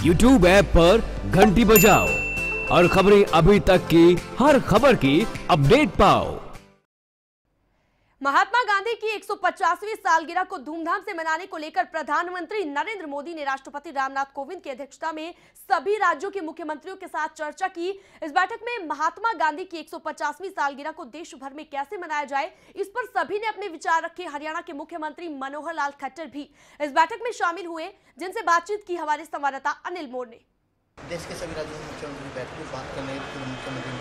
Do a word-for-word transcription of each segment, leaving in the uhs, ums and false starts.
YouTube app पर घंटी बजाओ और खबरें अभी तक की हर खबर की अपडेट पाओ। महात्मा गांधी की एक सौ पचासवीं सालगिरह को धूमधाम से मनाने को लेकर प्रधानमंत्री नरेंद्र मोदी ने राष्ट्रपति रामनाथ कोविंद की अध्यक्षता में सभी राज्यों के मुख्यमंत्रियों के साथ चर्चा की। इस बैठक में महात्मा गांधी की एक सौ पचासवीं सालगिरह को देश भर में कैसे मनाया जाए, इस पर सभी ने अपने विचार रखे। हरियाणा के मुख्यमंत्री मनोहर लाल खट्टर भी इस बैठक में शामिल हुए, जिनसे बातचीत की हमारे संवाददाता अनिल मोर ने। देश के सभी राज्यों में मुख्यमंत्री बैठक में बात करने मुख्यमंत्री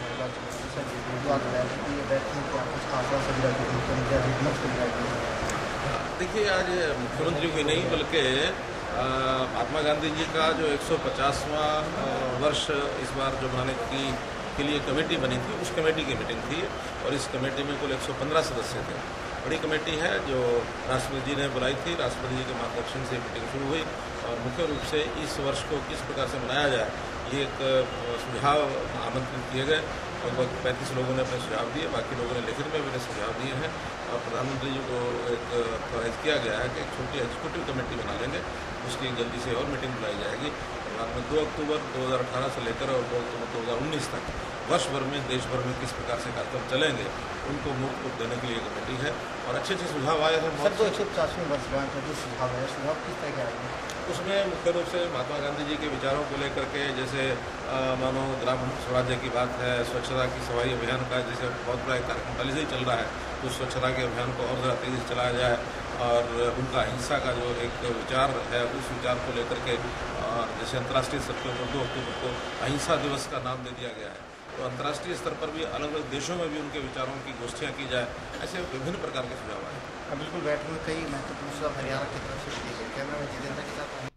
देखिए, आज मुख्यमंत्री की नहीं बल्कि महात्मा गांधी जी का जो एक सौ पचासवां वर्ष इस बार जो मनाने की के लिए कमेटी बनी थी, उस कमेटी की मीटिंग थी और इस कमेटी में कुल एक सौ पंद्रह सदस्य थे। बड़ी कमेटी है जो राष्ट्रपति जी ने बुलाई थी। राष्ट्रपति जी के मार्गदर्शन से मीटिंग शुरू हुई और मुख्य रूप से इस वर्ष को किस प्रकार से मनाया जाए, ये एक सुझाव आमंत्रित किए गए। लगभग पैंतीस लोगों ने अपने सुझाव दिए, बाकी लोगों ने लिखित में भी सुझाव दिए हैं और प्रधानमंत्री जी को एक ऑथराइज किया गया है कि एक छोटी एग्जीक्यूटिव कमेटी बना लेंगे, उसकी जल्दी से और मीटिंग बुलाई जाएगी। बाद में दो अक्टूबर दो हज़ार अठारह से लेकर और दो अक्टूबर दो हज़ार उन्नीस तक वर्ष भर में देश भर में किस प्रकार से कार्यक्रम चलेंगे, उनको मुफ्त रूप देने के लिए कमेटी है और अच्छे अच्छे सुझाव आए हैं। सर, तो एक सौ पचासवीं वर्षगांठ का जो सुझाव है, सुझाव किस तरह के आए हैं? उसमें मुख्य रूप से महात्मा गांधी जी के विचारों को लेकर के, जैसे मानो ग्राम स्वराज्य की बात है, स्वच्छता की सफाई अभियान का जैसे बहुत बड़ा कार्यक्रम पहले से ही चल रहा है, तो स्वच्छता के अभियान को और ज़्यादा तेज़ी से चलाया जाए और उनका अहिंसा का जो एक विचार है, उस विचार को लेकर के और जैसे अंतर्राष्ट्रीय स्तर पर दो अक्टूबर को अहिंसा दिवस का नाम दे दिया गया है, तो अंतर्राष्ट्रीय स्तर पर भी अलग अलग देशों में भी उनके विचारों की गोष्ठियाँ की जाए, ऐसे विभिन्न प्रकार के सुझाव आए। बिल्कुल, बैठक में कई महत्वपूर्ण सुझाव हरियाणा की तरफ से दिए गए। कैमरा में जितेंद्र के साथ